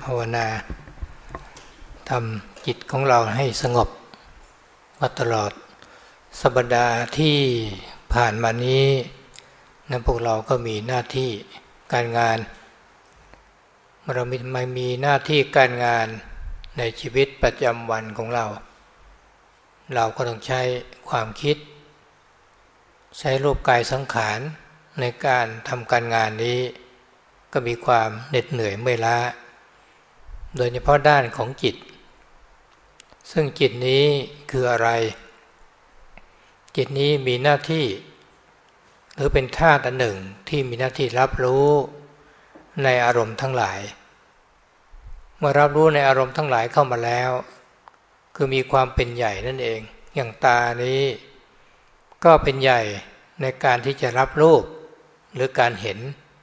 ภาวนาทำจิตของเราให้สงบมาตลอดสัปดาห์ที่ผ่านมานี้พวกเราก็มีหน้าที่การงานเราไม่มีหน้าที่การงานในชีวิตประจำวันของเราก็ต้องใช้ความคิดใช้รูปกายสังขารในการทำการงานนี้ก็มีความเหน็ดเหนื่อยเมื่อยล้าโดยเฉพาะด้านของจิตซึ่งจิตนี้คืออะไรจิตนี้มีหน้าที่หรือเป็นธาตุอันหนึ่งที่มีหน้าที่รับรู้ในอารมณ์ทั้งหลายเมื่อรับรู้ในอารมณ์ทั้งหลายเข้ามาแล้วคือมีความเป็นใหญ่นั่นเองอย่างตานี้ก็เป็นใหญ่ในการที่จะรับรูปหรือการเห็น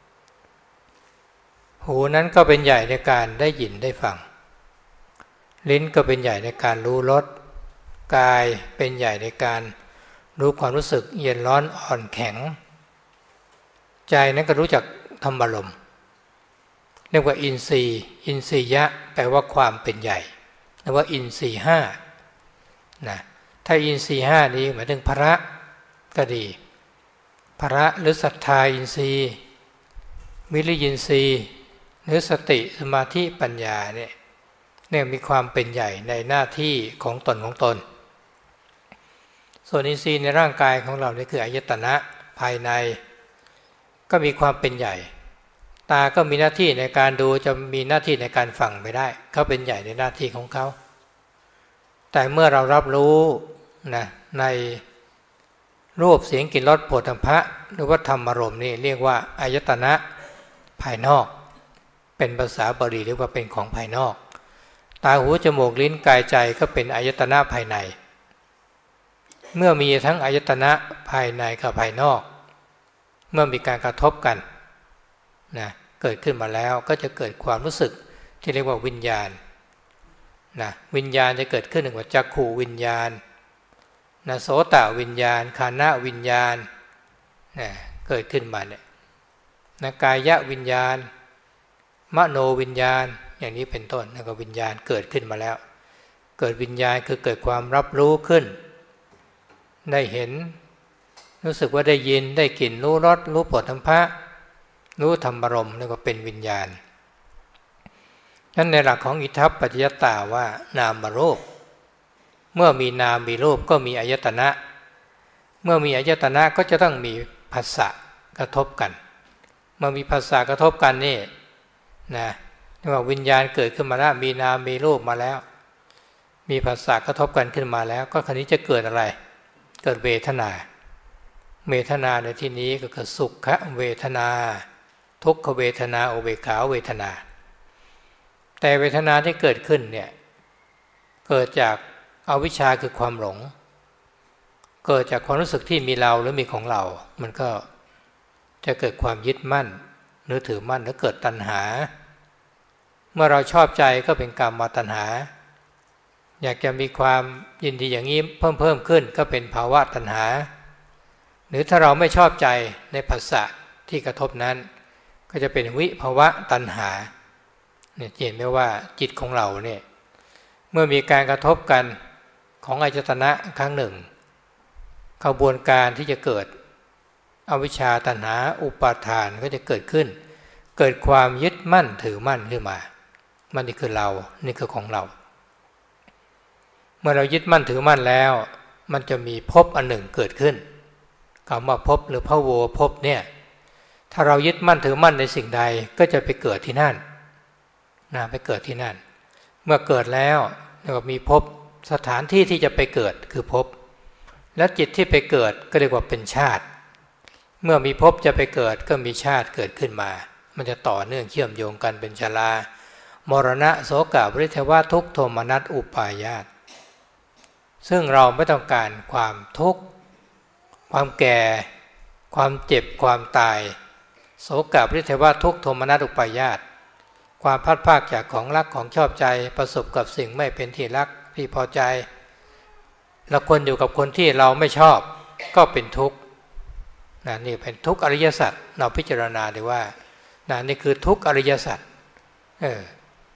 หูนั้นก็เป็นใหญ่ในการได้ยินได้ฟังลิ้นก็เป็นใหญ่ในการรู้รสกายเป็นใหญ่ในการรู้ความรู้สึกเย็นร้อนอ่อนแข็งใจนั้นก็รู้จักธรรมารมณ์เรียกว่าอินทรีย์อินทรียะแปลว่าความเป็นใหญ่เรียกว่าอินทรีย์ห้านะถ้าอินทรีย์ห้านี้หมายถึงพระก็ดีพระหรือศรัทธาอินทรีย์วิริยินทรีย์หรือสติสมาธิปัญญาเนี่ยมีความเป็นใหญ่ในหน้าที่ของตนส่วนอินทรีย์ในร่างกายของเรานี่คืออายตนะภายในก็มีความเป็นใหญ่ตาก็มีหน้าที่ในการดูจะมีหน้าที่ในการฟังไม่ได้เขาเป็นใหญ่ในหน้าที่ของเขาแต่เมื่อเรารับรู้นะในรูปเสียงกลิ่นรสโผฏฐัพพะหรือว่าธรรมารมณ์นี่เรียกว่าอายตนะภายนอกเป็นภาษาบาลีเรียกว่าเป็นของภายนอกตาหูจมูกลิ้นกายใจก็เป็นอายตนะภายในเมื่อมีทั้งอายตนะภายในกับภายนอกเมื่อมีการกระทบกันนะเกิดขึ้นมาแล้วก็จะเกิดความรู้สึกที่เรียกว่าวิญญาณนะวิญญาณจะเกิดขึ้นหนึ่งว่าจักขุวิญญาณนะโสตวิญญาณฆานะวิญญาณนะเกิดขึ้นมาเนี่ยนะกายวิญญาณมโนวิญญาณอย่างนี้เป็นต้นแล้วก็วิญญาณเกิดขึ้นมาแล้วเกิดวิญญาณคือเกิดความรับรู้ขึ้นได้เห็นรู้สึกว่าได้ยินได้กลิ่นรู้รสรู้โผฏฐัพพะรู้ธรรมารมณ์นี่ก็เป็นวิญญาณนั้นในหลักของอิทัปปัจจยตาว่านามรูปเมื่อมีนามมีรูปก็มีอายตนะเมื่อมีอายตนะก็จะต้องมีผัสสะกระทบกันเมื่อมีผัสสะกระทบกันนี่นะว่าวิญญาณเกิดขึ้นมาแล้วมีนามมีรูปมาแล้วมีผัสสะกระทบกันขึ้นมาแล้วก็คราวนี้จะเกิดอะไรเกิดเวทนาเวทนาในที่นี้ก็คือสุขเวทนาทุกขเวทนาอุเบกขาเวทนาแต่เวทนาที่เกิดขึ้นเนี่ยเกิดจากอวิชชาคือความหลงเกิดจากความรู้สึกที่มีเราหรือมีของเรามันก็จะเกิดความยึดมั่นหรือถือมั่นแล้วเกิดตัณหาเมื่อเราชอบใจก็เป็นกามตัณหาอยากจะมีความยินดีอย่างนี้เพิ่มขึ้นก็เป็นภาวะตัณหาหรือถ้าเราไม่ชอบใจในผัสสะที่กระทบนั้นก็จะเป็นวิภวะตัณหาเนี่ยเห็นไหมว่าจิตของเราเนี่ยเมื่อมีการกระทบกันของอายตนะครั้งหนึ่งกระบวนการที่จะเกิดอวิชชาตัณหาอุปาทานก็จะเกิดขึ้นเกิดความยึดมั่นถือมั่นขึ้นมามันนี่คือเรานี่คือของเราเมื่อเรายึดมั่นถือมั่นแล้วมันจะมีภพอันหนึ่งเกิดขึ้นคำว่าภพหรือพโวภพเนี่ยถ้าเรายึดมั่นถือมั่นในสิ่งใดก็จะไปเกิดที่นั่นนะไปเกิดที่นั่นเมื่อเกิดแล้วก็มีภพสถานที่ที่จะไปเกิดคือภพและจิตที่ไปเกิดก็เรียกว่าเป็นชาติเมื่อมีภพจะไปเกิดก็มีชาติเกิดขึ้นมามันจะต่อเนื่องเชื่อมโยงกันเป็นชรามรณะโสกปริเทวะทุกข์โทมนัสอุปาญาตซึ่งเราไม่ต้องการความทุกข์ความแก่ความเจ็บความตายโสกปริเทวะทุกข์โทมนัสอุปาญาตความพัดภาคจากของรักของชอบใจประสบกับสิ่งไม่เป็นที่รักที่พอใจแล้วคนอยู่กับคนที่เราไม่ชอบก็เป็นทุกข์นี่เป็นทุกข์อริยสัจเราพิจารณาได้ว่านี่คือทุกข์อริยสัจ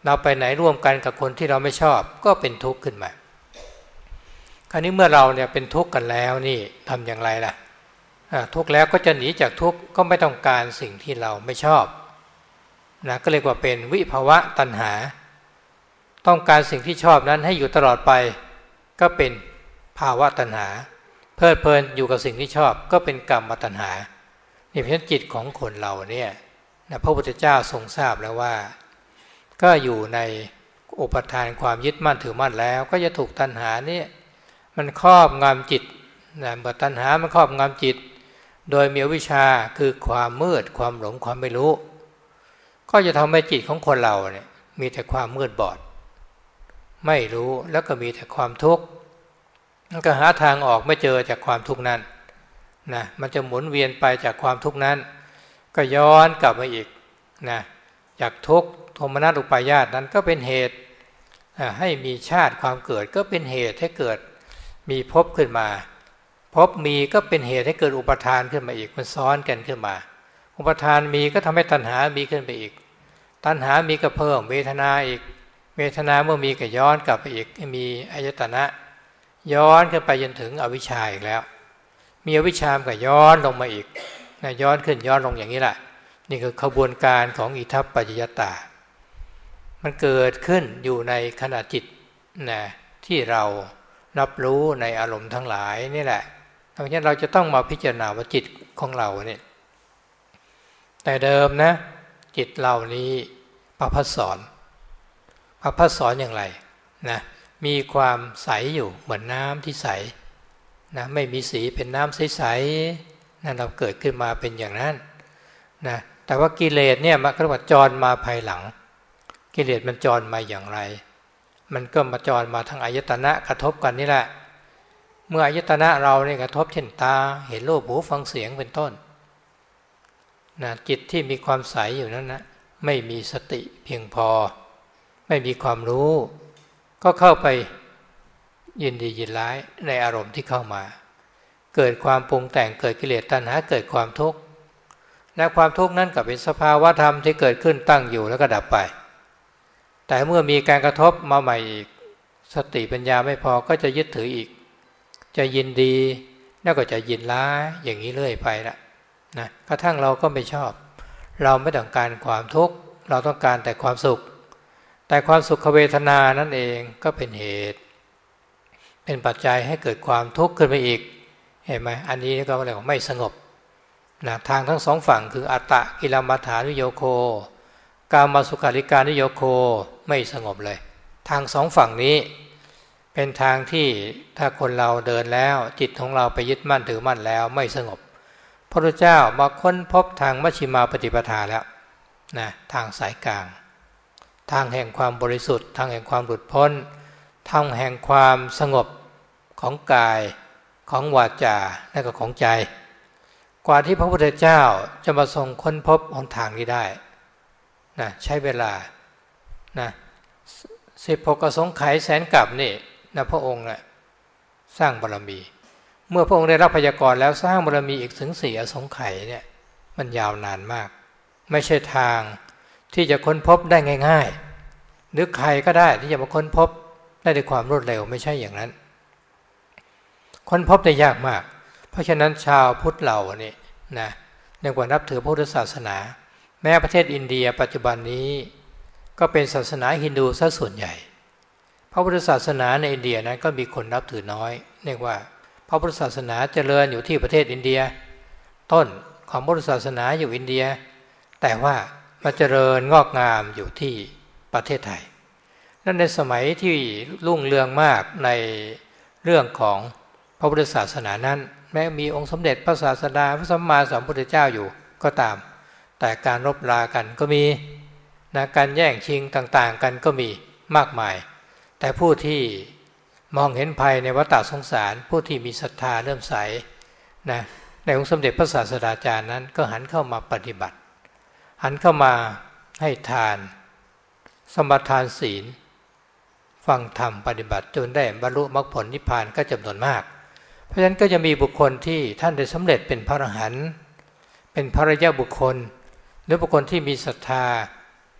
เราไปไหนร่วมกันกับคนที่เราไม่ชอบก็เป็นทุกข์ขึ้นมาคราวนี้เมื่อเราเนี่ยเป็นทุกข์กันแล้วนี่ทำอย่างไรล่ะทุกข์แล้วก็จะหนีจากทุกข์ก็ไม่ต้องการสิ่งที่เราไม่ชอบนะก็เรียกว่าเป็นวิภวะตัณหาต้องการสิ่งที่ชอบนั้นให้อยู่ตลอดไปก็เป็นภาวะตัณหาเพลิดเพลินอยู่กับสิ่งที่ชอบก็เป็นกรรมตัณหานี่เพราะฉะนั้นจิตของคนเราเนี่ยนะพระพุทธเจ้าทรงทราบแล้วว่าก็อยู่ในอุปทานความยึดมั่นถือมั่นแล้วก็จะถูกตัณหาเนี่ยมันครอบงำจิตนะเมื่อตัณหามันครอบงำจิตโดยมีอวิชชาคือความมืดความหลงความไม่รู้ก็จะทำให้จิตของคนเราเนี่ยมีแต่ความมืดบอดไม่รู้แล้วก็มีแต่ความทุกข์มันก็หาทางออกไม่เจอจากความทุกข์นั้นนะมันจะหมุนเวียนไปจากความทุกข์นั้นก็ย้อนกลับมาอีกนะจากทุกข์โทมนัสอุปาญาสนั้นก็เป็นเหตุให้มีชาติความเกิดก็เป็นเหตุให้เกิดมีภพขึ้นมาภพมีก็เป็นเหตุให้เกิดอุปทานขึ้นมาอีกมันซ้อนกันขึ้นมาอุปทานมีก็ทำให้ตัณหามีขึ้นไปอีกตัณหามีก็เพิ่มเวทนาอีกเวทนาเมื่อมีก็ย้อนกลับไปอีกมีอายตนะย้อนขึ้นไปจนถึงอวิชชาอีกแล้วมีอวิชชาก็ย้อนลงมาอีกนะย้อนขึ้นย้อนลงอย่างนี้แหละนี่คือขบวนการของอิทัปปัจจยตามันเกิดขึ้นอยู่ในขณะจิตนะที่เรารับรู้ในอารมณ์ทั้งหลายนี่แหละเพราะฉะนั้นเราจะต้องมาพิจารณาว่าจิตของเราเนี่ยแต่เดิมนะจิตเรานี้พระพัฒสอนอย่างไรนะมีความใสอยู่เหมือนน้ำที่ใสนะไม่มีสีเป็นน้ำใสๆนั่นเราเกิดขึ้นมาเป็นอย่างนั้นนะแต่ว่ากิเลสเนี่ยมันก็เรียกว่าจรมาภายหลังกิเลสมันจรมาอย่างไรมันก็มาจรมาทางอายตนะกระทบกันนี่แหละเมื่ออายตนะเราเนี่ยกระทบเช่นตาเห็นรูปหูฟังเสียงเป็นต้นนะจิตที่มีความใสอยู่นั้นนะไม่มีสติเพียงพอไม่มีความรู้ก็เข้าไปยินดียินร้ายในอารมณ์ที่เข้ามาเกิดความปรุงแต่งเกิดกิเลสตัณหาเกิดความทุกข์และความทุกข์นั้นก็เป็นสภาวะธรรมที่เกิดขึ้นตั้งอยู่แล้วก็ดับไปแต่เมื่อมีการกระทบมาใหม่อีกสติปัญญาไม่พอก็จะยึดถืออีกจะยินดีแล้วก็จะยินร้ายอย่างนี้เรื่อยไปละนะกระทั่งเราก็ไม่ชอบเราไม่ต้องการความทุกข์เราต้องการแต่ความสุขแต่ความสุขเวทนานั่นเองก็เป็นเหตุเป็นปัจจัยให้เกิดความทุกข์ขึ้นไปอีกเห็นไหมอันนี้ก็เรียกว่าไม่สงบนะทางทั้งสองฝั่งคืออัตตะกิลมัฏฐานุโยโคกามาสุขาริการนุโยโคไม่สงบเลยทางสองฝั่งนี้เป็นทางที่ถ้าคนเราเดินแล้วจิตของเราไปยึดมั่นถือมั่นแล้วไม่สงบพระพุทธเจ้ามาค้นพบทางมัชฌิมาปฏิปทาแล้วนะทางสายกลางทางแห่งความบริสุทธิ์ทางแห่งความหลุดพ้นทางแห่งความสงบของกายของวาจาและก็ของใจกว่าที่พระพุทธเจ้าจะมาทรงค้นพบหนทางนี้ได้นะใช้เวลานะ16 อสงไขยแสนกับนี่นะพระองค์นะสร้างบารมีเมื่อพระองค์ได้รับพยากรณ์แล้วสร้างบารมีอีกถึง4 อสงไขยเนี่ยมันยาวนานมากไม่ใช่ทางที่จะค้นพบได้ง่ายๆหรือใครก็ได้ที่จะมาค้นพบได้ด้วยความรวดเร็วไม่ใช่อย่างนั้นค้นพบได้ยากมากเพราะฉะนั้นชาวพุทธเราเนี่ยนะเนื่องจากนับถือพุทธศาสนาแม้ประเทศอินเดียปัจจุบันนี้ก็เป็นศาสนาฮินดูซะส่วนใหญ่พระพุทธศาสนาในอินเดียนั้นก็มีคนนับถือน้อยเรียกว่าพระพุทธศาสนาเจริญอยู่ที่ประเทศอินเดียต้นของพุทธศาสนาอยู่อินเดียแต่ว่ามาเจริญงอกงามอยู่ที่ประเทศไทยนั่นในสมัยที่รุ่งเรืองมากในเรื่องของพระพุทธศาสนานั้นแม้มีองค์สมเด็จพระศาสดาพระสัมมาสัมพุทธเจ้าอยู่ก็ตามแต่การรบรากันก็มีนะการแย่งชิงต่างๆกันก็มีมากมายแต่ผู้ที่มองเห็นภัยในวัฏสงสารผู้ที่มีศรัทธาเริ่อมใสนะในองค์สมเด็จพระศาสดาจารย์นั้นก็หันเข้ามาปฏิบัติหันเข้ามาให้ทานสมทานศีลฟังธรรมปฏิบัติจนได้บรรลุมรรคผลนิพพานก็จำนวนมากเพราะฉะนั้นก็จะมีบุคคลที่ท่านได้สำเร็จเป็นพระอรหันต์เป็นพระอริยบุคคลหรือบุคคลที่มีศรัทธา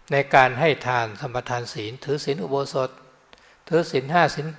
ในการให้ทานสมทานศีลถือศีลอุโบสถถือศีล5ศีล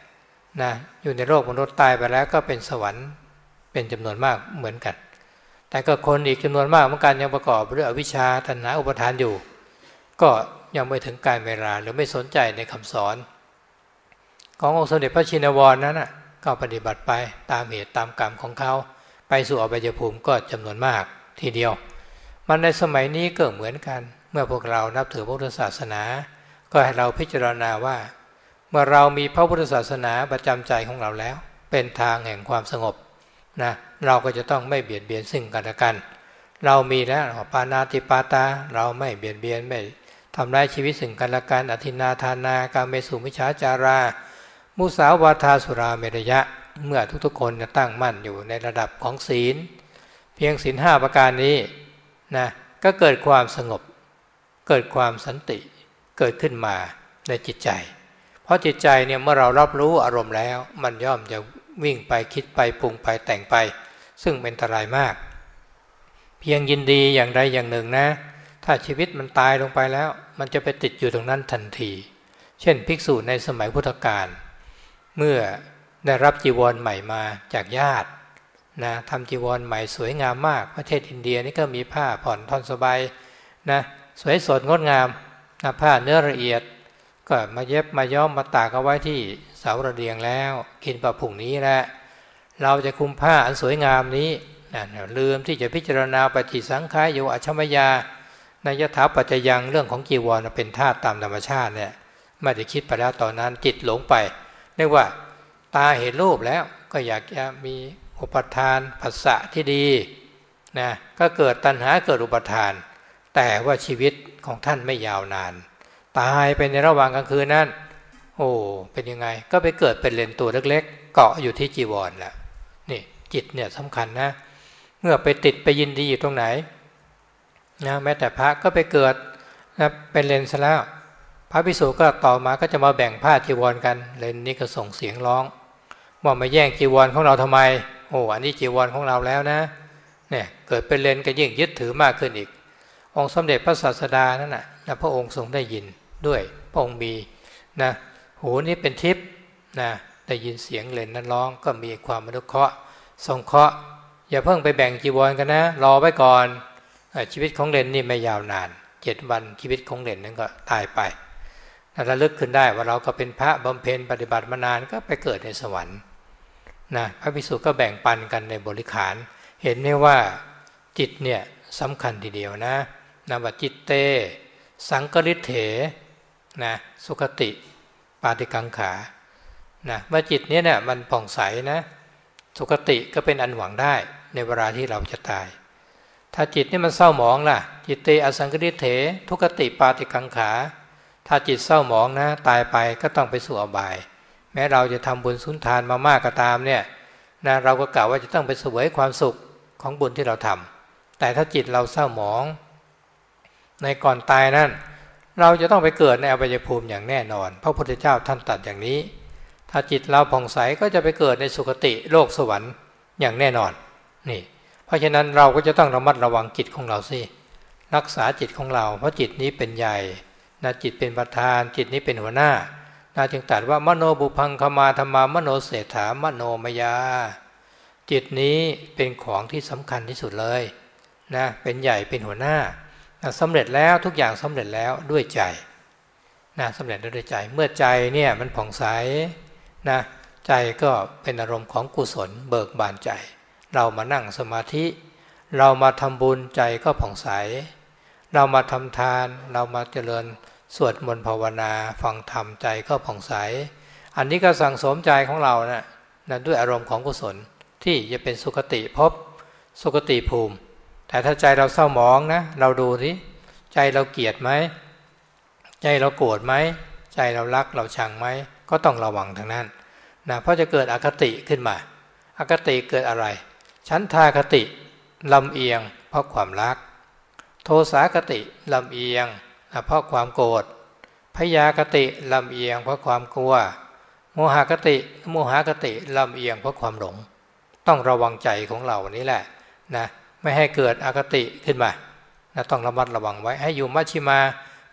8นะอยู่ในโลกมนุษย์ตายไปแล้วก็เป็นสวรรค์เป็นจำนวนมากเหมือนกันแต่ก็คนอีกจำนวนมากเหมือนกันยังประกอบด้วยอวิชชาตัณหาอุปาทานอยู่ก็ยังไม่ถึงการเวลาหรือไม่สนใจในคำสอนขององค์สมเด็จพระชินวรนั้นก็ปฏิบัติไปตามเหตุตามกรรมของเขาไปสู่อบายภูมิก็จำนวนมากทีเดียวมันในสมัยนี้ก็เหมือนกันเมื่อพวกเรานับถือพระพุทธศาสนาก็ให้เราพิจารณาว่าเมื่อเรามีพระพุทธศาสนาประจำใจของเราแล้วเป็นทางแห่งความสงบนะเราก็จะต้องไม่เบียดเบียนซึ่งกันและกันเรามีแล้วปานาติปาตาเราไม่เบียดเบียนไม่ทำร้ายชีวิตซึ่งกันและกันอทินนาทานากาเมสุมิจฉาจารามุสาวาทาสุราเมรยะเมื่อทุกๆคนจะตั้งมั่นอยู่ในระดับของศีลเพียงศีล5ประการนี้นะก็เกิดความสงบเกิดความสันติเกิดขึ้นมาในจิตใจเพราะจิตใจเนี่ยเมื่อเรารับรู้อารมณ์แล้วมันย่อมจะวิ่งไปคิดไปปรุงไปแต่งไปซึ่งเป็นอันตรายมากเพียงยินดีอย่างใดอย่างหนึ่งนะถ้าชีวิตมันตายลงไปแล้วมันจะไปติดอยู่ตรงนั้นทันทีเช่นภิกษุในสมัยพุทธกาลเมื่อได้รับจีวรใหม่มาจากญาตินะทำจีวรใหม่สวยงามมากประเทศอินเดียนี่ก็มีผ้าผ่อนท่อนสบายนะสวยสดงดงามนะผ้าเนื้อละเอียดก็มาเย็บมาย้อมมาตากเอาไว้ที่เสาระเดียงแล้วกินประผุ่งนี้แหละเราจะคุมผ้าอันสวยงามนี้นะลืมที่จะพิจารณาปฏิสังขารโยอัชมยานยถาปัจจยังเรื่องของจีวรเป็นธาตุตามธรรมชาติเนี่ยไม่ได้คิดไปแล้วตอนนั้นจิตหลงไปเรียกว่าตาเห็นรูปแล้วก็อยากจะมีอุปทานผัสสะที่ดีนะก็เกิดตัณหาเกิดอุปทานแต่ว่าชีวิตของท่านไม่ยาวนานตายไปในระหว่างกลางคืนนั้นโอ้เป็นยังไงก็ไปเกิดเป็นเลนตัวเล็กๆเกาะอยู่ที่จีวรแหละนี่จิตเนี่ยสำคัญนะเมื่อไปติดไปยินดีอยู่ตรงไหนนะแม้แต่พระก็ไปเกิดนะเป็นเลนซะแล้วพระภิกษุก็ต่อมาก็จะมาแบ่งผ้าจีวรกันเลนนี้ก็ส่งเสียงร้องว่ามาแย่งจีวรของเราทำไมโอ้อันนี้จีวรของเราแล้วนะเนี่ยเกิดเป็นเลนก็ยิ่งยึดถือมากขึ้นอีกองค์สมเด็จพระศาสดานั่นนะพระองค์ทรงได้ยินด้วยพระองค์มีนะหูนี้เป็นทิพย์นะได้ยินเสียงเลนนั้นร้องก็มีความอนุเคราะห์สงเคราะห์อย่าเพิ่งไปแบ่งจีวรกันนะรอไว้ก่อนชีวิตของเลนนี่ไม่ยาวนาน7 วันชีวิตของเลนนั้นก็ตายไปถ้าระลึกขึ้นได้ว่าเราก็เป็นพระบำเพ็ญปฏิบัติมานานก็ไปเกิดในสวรรค์นะพระภิกษุก็แบ่งปันกันในบริขารเห็นไหมว่าจิตเนี่ยสำคัญทีเดียวนะว่าจิตเตสังกฤทเถนะสุขติปาติกังขานะเมื่อจิตนี้เนี่ยมันผ่องใสนะสุขติก็เป็นอันหวังได้ในเวลาที่เราจะตายถ้าจิตนี่มันเศร้าหมองล่ะจิตเตอสังกฤทเถทุกติปาติกังขาถ้าจิตเศร้าหมองนะตายไปก็ต้องไปสู่อบายแม้เราจะทำบุญสุนทานมามากก็ตามเนี่ยนะเราก็กล่าวว่าจะต้องไปเสวยความสุขของบุญที่เราทำแต่ถ้าจิตเราเศร้าหมองในก่อนตายนั้นเราจะต้องไปเกิดในอบายภูมิอย่างแน่นอนพระพุทธเจ้าท่านตรัสอย่างนี้ถ้าจิตเราผ่องใสก็จะไปเกิดในสุคติโลกสวรรค์อย่างแน่นอนนี่เพราะฉะนั้นเราก็จะต้องระมัดระวังจิตของเราสิรักษาจิตของเราเพราะจิตนี้เป็นใหญ่นะจิตเป็นประธานจิตนี้เป็นหัวหน้าจึงตรัสว่ามโนบุพังคมาธรรมามโนเศรษฐามโนมยาจิตนี้เป็นของที่สำคัญที่สุดเลยนะเป็นใหญ่เป็นหัวหน้าสำเร็จแล้วทุกอย่างสำเร็จแล้วด้วยใจนะสำเร็จด้วยใจเมื่อใจเนี่ยมันผ่องใสนะใจก็เป็นอารมณ์ของกุศลเบิกบานใจเรามานั่งสมาธิเรามาทำบุญใจก็ผ่องใสเรามาทำทานเรามาเจริญสวดมนต์ภาวนาฟังธรรมใจก็ผ่องใสอันนี้ก็สั่งสมใจของเรานะด้วยอารมณ์ของกุศลที่จะเป็นสุคติภพสุคติภูมิแต่ถ้าใจเราเศร้าหมองนะเราดูสิใจเราเกลียดไหมใจเราโกรธไหมใจเรารักเราชังไหมก็ต้องระวังทางนั้นนะเพราะจะเกิดอคติขึ้นมาอคติเกิดอะไรฉันทาคติลำเอียงเพราะความรักโทสาคติลำเอียงเพราะความโกรธพยาคติลำเอียงเพราะความกลัวโมหคติลำเอียงเพราะความหลงต้องระวังใจของเรานี้แหละนะไม่ให้เกิดอคติขึ้นมานะต้องระมัดระวังไว้ให้อยู่มัชฌิมา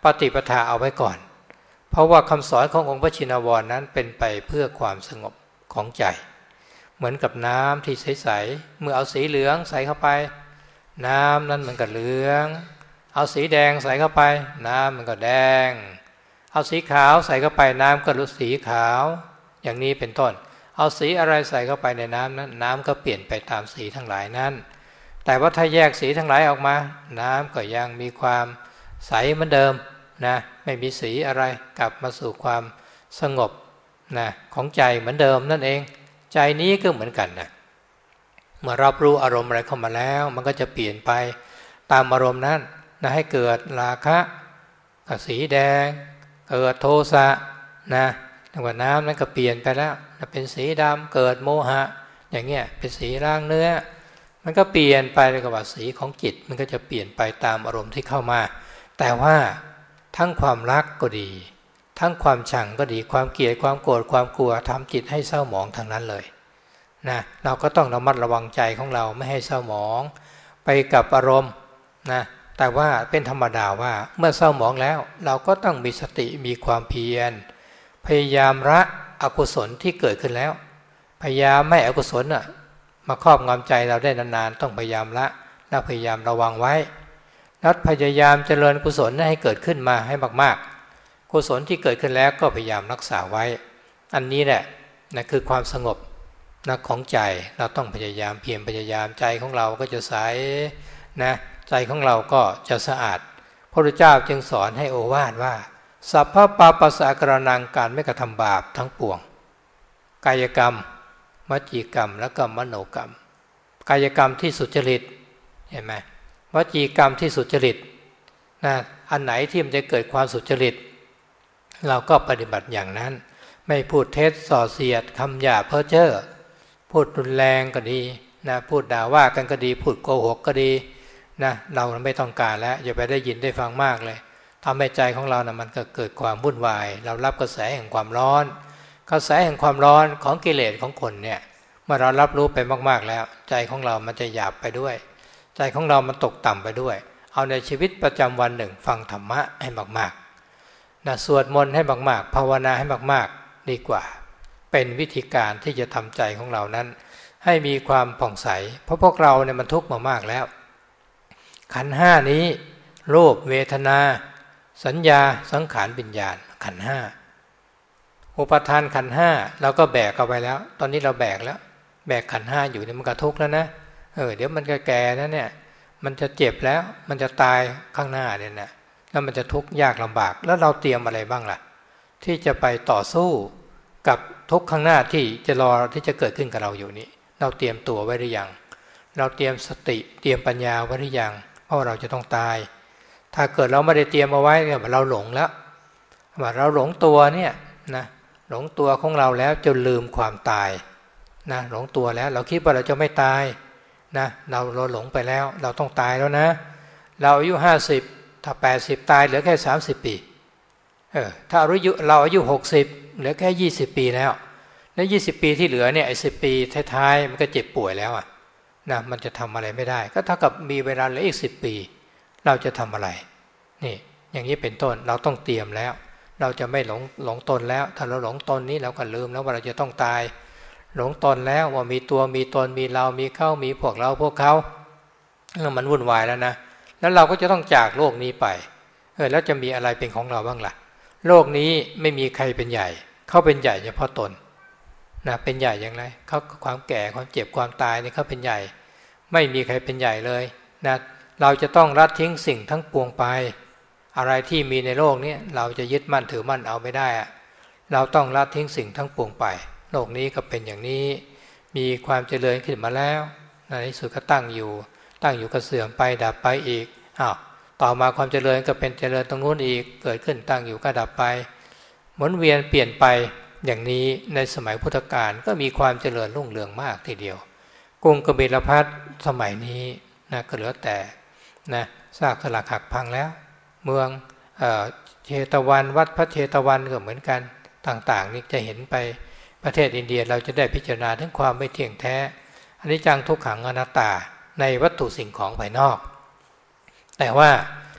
ปฏิปทาเอาไว้ก่อนเพราะว่าคำสอนขององค์พระชินวรนั้นเป็นไปเพื่อความสงบของใจเหมือนกับน้ำที่ใสๆเมื่อเอาสีเหลืองใส่เข้าไปน้ำนั้นมันก็เหลืองเอาสีแดงใส่เข้าไปน้ำมันก็แดงเอาสีขาวใส่เข้าไปน้ำก็รู้สีขาวอย่างนี้เป็นต้นเอาสีอะไรใส่เข้าไปในน้ำนั้นน้ำก็เปลี่ยนไปตามสีทั้งหลายนั้นแต่ว่าถ้าแยกสีทั้งหลายออกมาน้ำก็ยังมีความใสเหมือนเดิมนะไม่มีสีอะไรกลับมาสู่ความสงบนะของใจเหมือนเดิมนั่นเองใจนี้ก็เหมือนกันนะเมื่อรับรู้อารมณ์อะไรเข้ามาแล้วมันก็จะเปลี่ยนไปตามอารมณ์นั้นนะให้เกิดราคะกับสีแดงเกิดโทสะนะแต่ว่าน้ำนั้นก็เปลี่ยนไปแล้วเป็นสีดำเกิดโมหะอย่างเงี้ยเป็นสีร่างเนื้อมันก็เปลี่ยนไปเลยกับว่าสีของจิตมันก็จะเปลี่ยนไปตามอารมณ์ที่เข้ามาแต่ว่าทั้งความรักก็ดีทั้งความชังก็ดีความเกลียดความโกรธความกลัวทำจิตให้เศร้าหมองทั้งนั้นเลยนะเราก็ต้องระมัดระวังใจของเราไม่ให้เศร้าหมองไปกับอารมณ์นะแต่ว่าเป็นธรรมดาว่าเมื่อเศร้าหมองแล้วเราก็ต้องมีสติมีความเพียรพยายามละอกุศลที่เกิดขึ้นแล้วพยายามไม่อกุศลมาครอบงำใจเราได้นานๆต้องพยายามละและพยายามระวังไว้แล้วพยายามเจริญกุศลให้เกิดขึ้นมาให้มากๆกุศลที่เกิดขึ้นแล้วก็พยายามรักษาไว้อันนี้แหละนะคือความสงบนะของใจเราต้องพยายามเพียรพยายามใจของเราก็จะใสนะใจของเราก็จะสะอาดพระพุทธเจ้าจึงสอนให้โอวาทว่าสัพพะปาปัสสะกรณังการไม่กระทำบาปทั้งปวงกายกรรมวจีกรรมและก็มโนกรรมกายกรรมที่สุจริตเห็นไหมวจีกรรมที่สุจริตนะอันไหนที่มันจะเกิดความสุจริตเราก็ปฏิบัติอย่างนั้นไม่พูดเท็จส่อเสียดคำหยาเพ้อเจ้อพูดรุนแรงก็ดีนะพูดด่าว่ากันก็ดีพูดโกหกก็ดีนะเราไม่ต้องการแล้วอย่าไปได้ยินได้ฟังมากเลยทำให้ใจของเรานะมันก็เกิดความวุ่นวายเรารับกระแสแห่งความร้อนกระแสแห่งความร้อนของกิเลสของคนเนี่ยเมื่อเรารับรู้ไปมากๆแล้วใจของเรามันจะหยาบไปด้วยใจของเรามันตกต่ำไปด้วยเอาในชีวิตประจำวันหนึ่งฟังธรรมะให้มากๆนะสวดมนต์ให้มากๆภาวนาให้มากๆดีกว่าเป็นวิธีการที่จะทำใจของเรานั้นให้มีความผ่องใสเพราะพวกเราเนี่ยมันทุกข์มามากแล้วขันธ์ห้านี้รูปเวทนาสัญญาสังขารวิญญาณขันธ์ห้าอุปทานขันธ์ห้าเราก็แบกเอาไว้แล้วตอนนี้เราแบกแล้วแบกขันธ์ห้าอยู่เนี่ยมันก็ทุกข์แล้วนะเดี๋ยวมันก็แก่นะเนี่ยมันจะเจ็บแล้วมันจะตายข้างหน้าเนี่ยนะแล้วมันจะทุกข์ยากลำบากแล้วเราเตรียมอะไรบ้างล่ะที่จะไปต่อสู้กับทุกข์ข้างหน้าที่จะรอที่จะเกิดขึ้นกับเราอยู่นี้เราเตรียมตัวไว้หรือยังเราเตรียมสติเตรียมปัญญาไว้หรือยังเพราะเราจะต้องตายถ้าเกิดเราไม่ได้เตรียมเอาไว้เนี่ยเราหลงแล้วว่าเราหลงตัวเนี่ยนะหลงตัวของเราแล้วจนลืมความตายนะหลงตัวแล้วเราคิดว่าเราจะไม่ตายนะเราหลงไปแล้วเราต้องตายแล้วนะเราอายุ50ถ้า80ตายเหลือแค่30ปีถ้าเราอายุ60เหลือแค่20ปีแล้วใน20ปีที่เหลือเนี่ยไอ้10ปีท้ายๆมันก็เจ็บป่วยแล้วนะมันจะทำอะไรไม่ได้ก็เท่ากับมีเวลาเหลืออีก10ปีเราจะทำอะไรนี่อย่างนี้เป็นต้นเราต้องเตรียมแล้วเราจะไม่หลงตนแล้วถ้าเราหลงตนนี้เราก็ลืมแล้วว่าเราจะต้องตายหลงตนแล้วว่ามีตัวมีตนมีเรามีเขามีพวกเราพวกเขามันวุ่นวายแล้วนะแล้วเราก็จะต้องจากโลกนี้ไปแล้วจะมีอะไรเป็นของเราบ้างล่ะโลกนี้ไม่มีใครเป็นใหญ่เขาเป็นใหญ่เฉพาะตนนะเป็นใหญ่อย่างไรเขาความแก่ความเจ็บความตายนี่เขาเป็นใหญ่ไม่มีใครเป็นใหญ่เลยนะเราจะต้องละทิ้งสิ่งทั้งปวงไปอะไรที่มีในโลกนี้เราจะยึดมั่นถือมั่นเอาไม่ได้เราต้องละทิ้งสิ่งทั้งปวงไปโลกนี้ก็เป็นอย่างนี้มีความเจริญขึ้นมาแล้วในที่สุดก็ตั้งอยู่ก็เสื่อมไปดับไปอีกต่อมาความเจริญก็เป็นเจริญตรงนู้นอีกเกิดขึ้นตั้งอยู่ก็ดับไปหมุนเวียนเปลี่ยนไปอย่างนี้ในสมัยพุทธกาลก็มีความเจริญรุ่งเรืองมากทีเดียวกรุงกบิลพัสสมัยนี้นะก็เหลือแต่นะซากสลักหักพังแล้วเมืองเชตวันวัดพระเชตวันก็เหมือนกันต่างๆนี่จะเห็นไปประเทศอินเดียเราจะได้พิจารณาถึงความไม่เที่ยงแท้อนิจจังทุกขังอนัตตาในวัตถุสิ่งของภายนอกแต่ว่า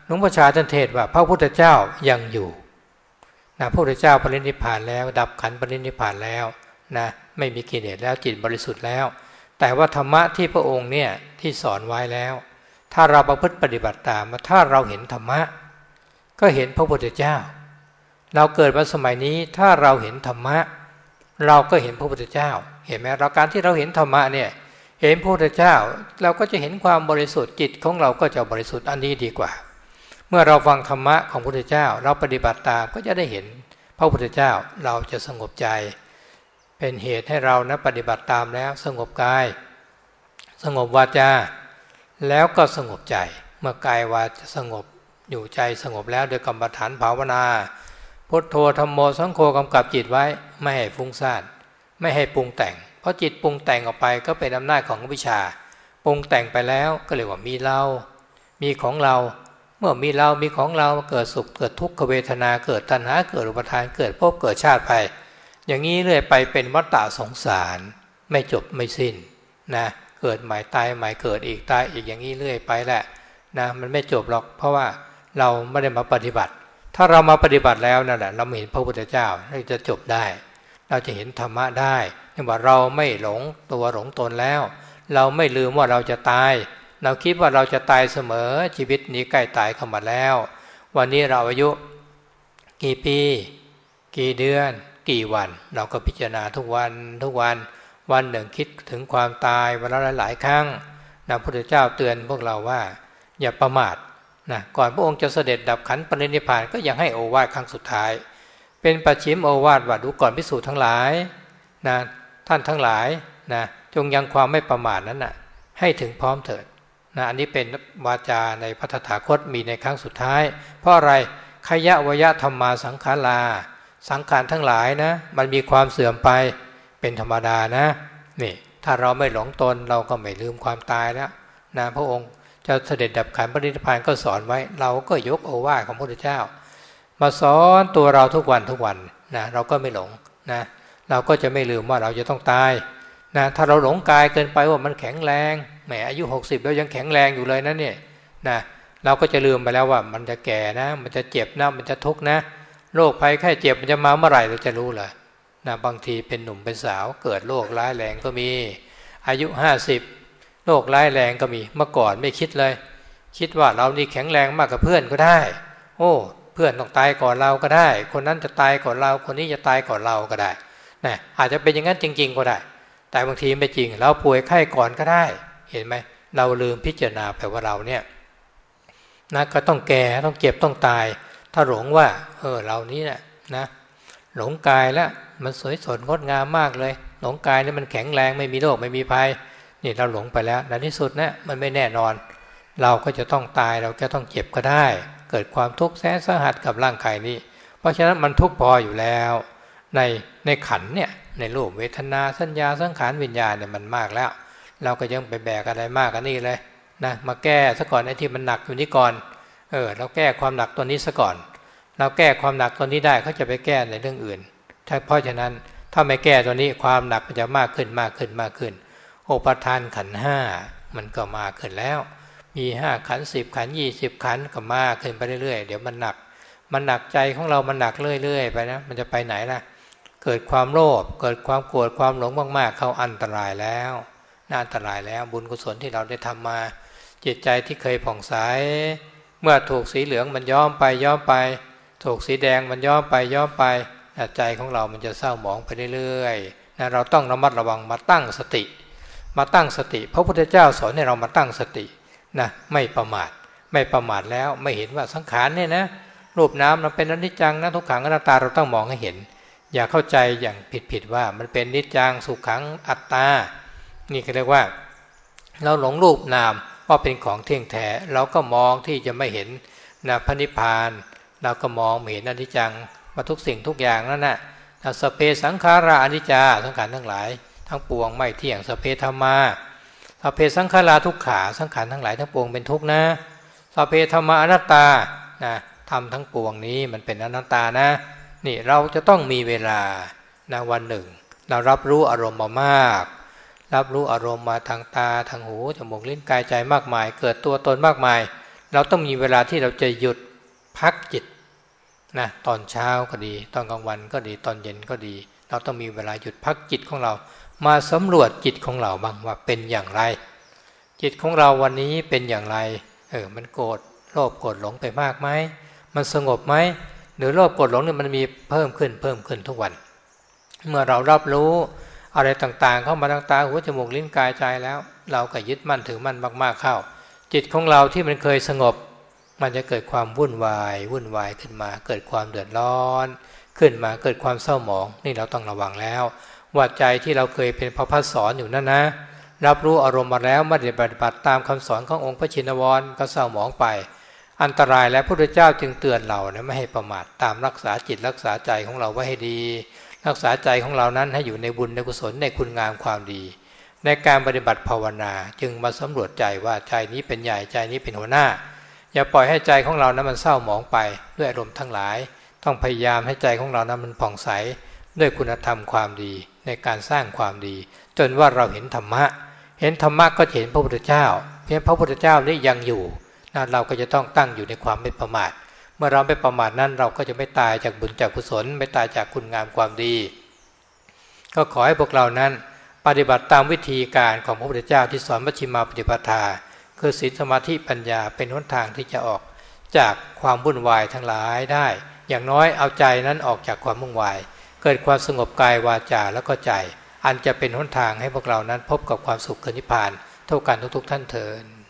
หลวงพ่อชาท่านเทศว่าพระพุทธเจ้ายังอยู่นะพระพุทธเจ้าปรินิพพานแล้วดับขันธ์ปรินิพพานแล้วนะไม่มีกิเลสแล้วจิตบริสุทธิ์แล้วแต่ว่าธรรมะที่พระองค์เนี่ยที่สอนไว้แล้วถ้าเราประพฤติปฏิบัติตามถ้าเราเห็นธรรมะก็เห็นพระพุทธเจ้าเราเกิดมาสมัยนี้ถ้าเราเห็นธรรมะเราก็เห็นพระพุทธเจ้าเห็นไหมเราการที่เราเห็นธรรมะเนี่ยเห็นพระพุทธเจ้าเราก็จะเห็นความบริสุทธิ์จิตของเราก็จะบริสุทธิ์อันนี้ดีกว่าเมื่อเราฟังธรรมะของพระพุทธเจ้าเราปฏิบัติตามก็จะได้เห็นพระพุทธเจ้าเราจะสงบใจเป็นเหตุให้เรานะปฏิบัติตามแล้วสงบกายสงบวาจาแล้วก็สงบใจเมื่อกายวาจาสงบอยู่ใจสงบแล้วโดยกรรมฐานภาวนาพุทโธธัมโมสังโฆกำกับจิตไว้ไม่ให้ฟุ้งซ่านไม่ให้ปรุงแต่งเพราะจิตปรุงแต่งออกไปก็เป็นอำนาจของวิชาปรุงแต่งไปแล้วก็เรียกว่ามีเรามีของเราเมื่อมีเรามีของเราเกิดสุขเกิดทุกขเวทนาเกิดตัณหาเกิดอุปาทานเกิดภพเกิดชาติไปอย่างนี้เรื่อยไปเป็นวัฏฏะสงสารไม่จบไม่สิ้นนะเกิดใหม่ตายใหม่เกิดอีกตายอีกอย่างนี้เรื่อยไปแหละนะมันไม่จบหรอกเพราะว่าเราไม่ได้มาปฏิบัติถ้าเรามาปฏิบัติแล้วนั่นแหละเราเห็นพระพุทธเจ้าเราจะจบได้เราจะเห็นธรรมะได้เนี่ยว่าเราไม่หลงตัวหลงตนแล้วเราไม่ลืมว่าเราจะตายเราคิดว่าเราจะตายเสมอชีวิตนี้ใกล้ตายเข้ามาแล้ววันนี้เราอายุกี่ปีกี่เดือนกี่วันเราก็พิจารณาทุกวันวันหนึ่งคิดถึงความตายวันละหลายครั้งพระพุทธเจ้าเตือนพวกเราว่าอย่าประมาทนะก่อนพระองค์จะเสด็จดับขันธ์ปรินิพพานก็ยังให้โอวาทครั้งสุดท้ายเป็นปัจฉิมโอวาทว่าดูก่อนภิกษุทั้งหลายนะท่านทั้งหลายนะจงยังความไม่ประมาทนั้นนะให้ถึงพร้อมเถิดนะอันนี้เป็นวาจาในพระตถาคตมีในครั้งสุดท้ายเพราะอะไรขยะวยธรรมาสังขาราสังขารทั้งหลายนะมันมีความเสื่อมไปเป็นธรรมดานะนี่ถ้าเราไม่หลงตนเราก็ไม่ลืมความตายแล้วนะพระองค์จะเสด็จดับขันธ์ปรินิพพานก็สอนไว้เราก็ยกโอวาทของพระพุทธเจ้ามาสอนตัวเราทุกวันนะเราก็ไม่หลงนะเราก็จะไม่ลืมว่าเราจะต้องตายนะถ้าเราหลงกายเกินไปว่ามันแข็งแรงแหมอายุ60แล้วยังแข็งแรงอยู่เลยนะเนี่ยนะเราก็จะลืมไปแล้วว่ามันจะแก่นะมันจะเจ็บนะมันจะทุกข์นะโรคภัยไข้เจ็บมันจะมาเมื่อไหร่เราจะรู้เหรอนะบางทีเป็นหนุ่มเป็นสาวเกิดโรคร้ายแรงก็มีอายุ50โรคร้ายแรงก็มีเมื่อก่อนไม่คิดเลยคิดว่าเรานี่แข็งแรงมากกว่าเพื่อนก็ได้โอ้เพื่อนต้องตายก่อนเราก็ได้คนนั้นจะตายก่อนเราคนนี้จะตายก่อนเราก็ได้นะอาจจะเป็นอย่างนั้นจริงๆก็ได้แต่บางทีไม่จริงเราป่วยไข้ก่อนก็ได้เห็นไหมเราลืมพิจารณาไปว่าเราเนี่ยนะก็ต้องแก่ต้องเจ็บต้องตายถ้าหลงว่าเรานี้นะหลงกายแล้วมันสวยสดงดงามมากเลยหลงกายนี่มันแข็งแรงไม่มีโรคไม่มีภัยนี่เราหลงไปแล้วในที่สุดนะมันไม่แน่นอนเราก็จะต้องตายเราก็ต้องเจ็บก็ได้เกิดความทุกข์แสนสาหัสกับร่างกายนี้เพราะฉะนั้นมันทุกข์พออยู่แล้วในขันเนี่ยในรูปเวทนาสัญญาสังขารวิญญาณเนี่ยมันมากแล้วเราก็ยังไปแบกอะไรมากกันนี่เลยนะมาแก้ซะก่อนไอ้ที่มันหนักอยู่นี่ก่อนเราแก้ความหนักตัวนี้ซะก่อนเราแก้ความหนักตัวนี้ได้เขาจะไปแก้ในเรื่องอื่นเพราะฉะนั้นถ้าไม่แก้ตัวนี้ความหนักมันจะมากขึ้นอุปทานขันธ์5มันก็มากขึ้นแล้วมี5ขันธ์10ขันธ์20ขันธ์ก็มากขึ้นไปเรื่อยๆเดี๋ยวมันหนักใจของเรามันหนักเรื่อยๆไปนะมันจะไปไหนล่ะเกิดความโลภเกิดความโกรธความหลงมากๆเข้าอันตรายแล้วน่าอันตรายแล้วบุญกุศลที่เราได้ทำมาจิตใจที่เคยผ่องใสเมื่อถูกสีเหลืองมันย้อมไปถูกสีแดงมันย้อมไปใจของเรามันจะเศร้าหมองไปเรื่อยๆนะเราต้องระมัดระวังมาตั้งสติพระพุทธเจ้าสอนให้เรามาตั้งสตินะไม่ประมาทแล้วไม่เห็นว่าสังขารเนี่ยนะรูปนามมันเป็นอนิจจังนะทุกขังอนัตตาเราต้องมองให้เห็นอย่าเข้าใจอย่างผิดว่ามันเป็นนิจจังสุขังอัตตานี่ก็เรียกว่าเราหลงรูปนามว่าเป็นของเที่ยงแท้เราก็มองที่จะไม่เห็นนะพระนิพพานเราก็มองไม่เห็นอนิจจังว่าทุกสิ่งทุกอย่างนั่นน่ะสัพเพสังขาราอนิจจาสังขารทั้งหลายทั้งปวงไม่เที่ยงสัพเพธัมมาสัพเพสังขาราทุกขาสังขารทั้งหลายทั้งปวงเป็นทุกข์นะสัพเพธัมมาอนัตตานะธรรมทั้งปวงนี้มันเป็นอนัตตานะนี่เราจะต้องมีเวลานะวันหนึ่งเรารับรู้อารมณ์มามากรับรู้อารมณ์มาทางตาทางหูจมูกลิ้นกายใจมากมายเกิดตัวตนมากมายเราต้องมีเวลาที่เราจะหยุดพักจิตนะตอนเช้าก็ดีตอนกลางวันก็ดีตอนเย็นก็ดีเราต้องมีเวลาหยุดพักจิตของเรามาสำรวจจิตของเราบ้างว่าเป็นอย่างไรจิตของเราวันนี้เป็นอย่างไรมันโกรธโลภโกรธหลงไปมากไหมมันสงบไหมหรือโลภโกรธหลงเนี่ยมันมีเพิ่มขึ้นทุกวันเมื่อเรารับรู้อะไรต่างๆเข้ามาทางตาหูจมูกลิ้นกายใจแล้วเราก็ยึดมั่นถือมั่นมากๆเข้าจิตของเราที่มันเคยสงบมันจะเกิดความวุ่นวายขึ้นมาเกิดความเดือดร้อนขึ้นมาเกิดความเศร้าหมองนี่เราต้องระวังแล้วว่าใจที่เราเคยเป็นพระพัฒสอนอยู่นั่นนะรับรู้อารมณ์มาแล้วไม่ได้ปฏิบัติตามคำสอนขององค์พระชินวรก็เศร้าหมองไปอันตรายและพระพุทธเจ้าจึงเตือนเรานะไม่ให้ประมาทตามรักษาจิตรักษาใจของเราไว้ให้ดีรักษาใจของเรานั้นให้อยู่ในบุญในกุศลในคุณงามความดีในการปฏิบัติภาวนาจึงมาสำรวจใจว่าใจนี้เป็นใหญ่ใจนี้เป็นหัวหน้าอย่าปล่อยให้ใจของเรานั้นมันเศร้าหมองไปด้วยอารมณ์ทั้งหลายต้องพยายามให้ใจของเรานั้นมันผ่องใสด้วยคุณธรรมความดีในการสร้างความดีจนว่าเราเห็นธรรมะก็เห็นพระพุทธเจ้าเพียงพระพุทธเจ้านี่ยังอยู่นะเราก็จะต้องตั้งอยู่ในความไม่ประมาทเมื่อเราไม่ประมาทนั้นเราก็จะไม่ตายจากบุญจากกุศลไม่ตายจากคุณงามความดีก็ขอให้พวกเรานั้นปฏิบัติตามวิธีการของพระพุทธเจ้าที่สอนมัชฌิมาปฏิปทาคือศีลสมาธิปัญญาเป็นหนทางที่จะออกจากความวุ่นวายทั้งหลายได้อย่างน้อยเอาใจนั้นออกจากความวุ่นวายเกิดความสงบกายวาจาแล้วก็ใจอันจะเป็นหนทางให้พวกเรานั้นพบกับความสุขนิพพานเท่ากันทุกๆท่านเทอญ